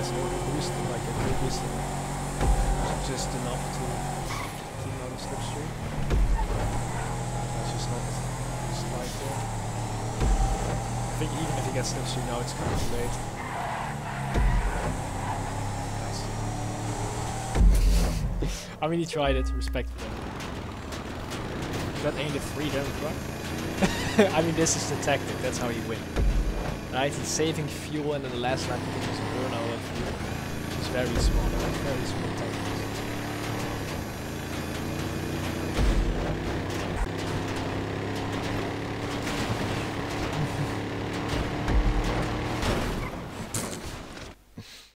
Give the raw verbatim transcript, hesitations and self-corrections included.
so the boost, like a full boost, is just enough to keep out of slipstream. That's just not slide there. I think even if he gets slipstream now, it's kind of too late. Nice. I mean, he tried it, respectful. Got aimed at three there, right? I mean, this is the tactic, that's how you win. Right, he's saving fuel, and in the last lap he can just burn out of fuel. Which is very smart, very smart tactic.